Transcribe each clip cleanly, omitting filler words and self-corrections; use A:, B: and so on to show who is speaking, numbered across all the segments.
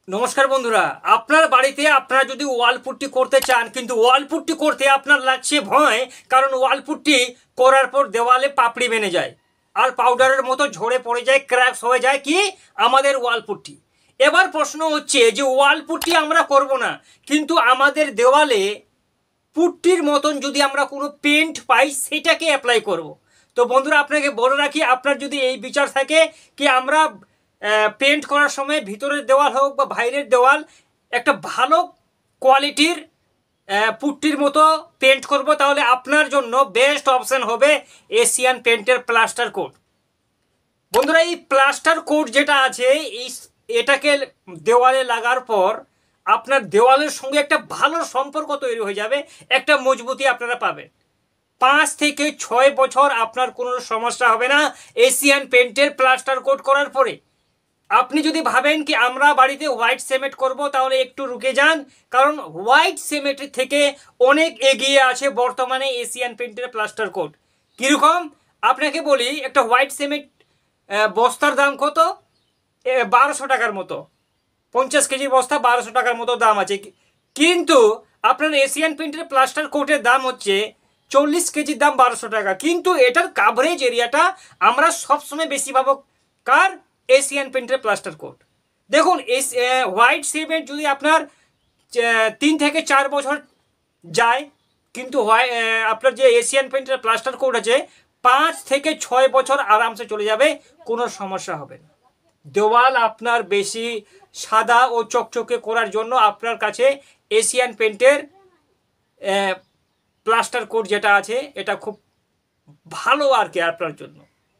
A: নমস্কার বন্ধুরা, আপনার বাড়িতে আপনারা যদি ওয়াল পুট্টি করতে চান, কিন্তু ওয়াল পুট্টি করতে আপনার লাগছে ভয়, কারণ ওয়াল পুট্টি করার পর দেওয়ালে পাপড়ি বেনে যায় আর পাউডারের মতো ঝরে পড়ে যায়, ক্র্যাকস হয়ে যায় কি আমাদের ওয়াল পুট্টি। এবার প্রশ্ন হচ্ছে যে ওয়াল পুট্টি আমরা করব না, কিন্তু আমাদের দেওয়ালে পুট্টির মতন যদি আমরা কোনো পেন্ট পাই সেটাকে অ্যাপ্লাই করব। তো বন্ধুরা, আপনাকে বলে রাখি, আপনার যদি এই বিচার থাকে কি আমরা পেন্ট করার সময় ভিতরের দেওয়াল হোক বা বাইরের দেওয়াল একটা ভালো কোয়ালিটির পুট্টির মতো পেন্ট করব, তাহলে আপনার জন্য বেস্ট অপশান হবে এশিয়ান পেন্টের প্লাস্টার কোট। বন্ধুরা, এই প্লাস্টার কোট যেটা আছে এটাকে দেওয়ালে লাগার পর আপনার দেওয়ালের সঙ্গে একটা ভালো সম্পর্ক তৈরি হয়ে যাবে, একটা মজবুতি আপনারা পাবেন। 5 থেকে 6 বছর আপনার কোনো সমস্যা হবে না এশিয়ান পেন্টের প্লাস্টার কোট করার পরে। আপনি যদি ভাবেন কি আমরা বাড়িতে হোয়াইট সিমেন্ট করব, তাহলে একটু রুকে যান, কারণ হোয়াইট সিমেন্টের থেকে অনেক এগিয়ে আছে বর্তমানে এশিয়ান পেন্টের প্লাস্টার কোট। কীরকম আপনাকে বলি, একটা হোয়াইট সিমেন্ট বস্তার দাম কত? 1200 টাকার মতো। 50 কেজি বস্তা 1200 টাকার মতো দাম আছে, কিন্তু আপনার এশিয়ান পেন্টের প্লাস্টার কোটের দাম হচ্ছে 40 কেজির দাম 1200 টাকা। কিন্তু এটার কাভারেজ এরিয়াটা আমরা সবসময় বেশি পাবো কার? এশিয়ান পেন্টের প্লাস্টার কোট। দেখুন, হোয়াইট সিমেন্ট যদি আপনার 3 থেকে 4 বছর যায়, কিন্তু আপনার যে এশিয়ান পেন্টের প্লাস্টার কোট আছে 5 থেকে 6 বছর আরামসে চলে যাবে, কোনো সমস্যা হবে না। দেওয়াল আপনার বেশি সাদা ও চকচকে করার জন্য আপনার কাছে এশিয়ান পেন্টের প্লাস্টার কোট যেটা আছে এটা খুব ভালো আর কি আপনার জন্য।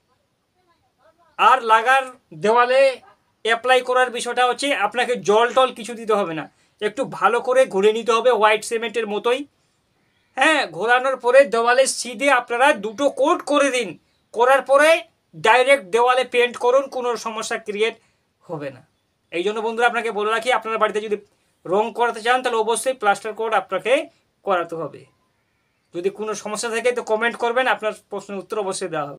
A: আর লাগার দেওয়ালে অ্যাপ্লাই করার বিষয়টা হচ্ছে আপনাকে জল টল কিছু দিতে হবে না, একটু ভালো করে ঘুরে নিতে হবে হোয়াইট সিমেন্টের মতোই। হ্যাঁ, ঘোরানোর পরে দেওয়ালে সিধে আপনারা দুটো কোট করে দিন, করার পরে ডাইরেক্ট দেওয়ালে পেন্ট করুন, কোনো সমস্যা ক্রিয়েট হবে না। এই জন্য বন্ধুরা আপনাকে বলে রাখি, আপনার বাড়িতে যদি রং করাতে চান তাহলে অবশ্যই প্লাস্টার কোট আপনাকে করাতে হবে। যদি কোনো সমস্যা থাকে তো কমেন্ট করবেন, আপনার প্রশ্নের উত্তর অবশ্যই দেওয়া হবে।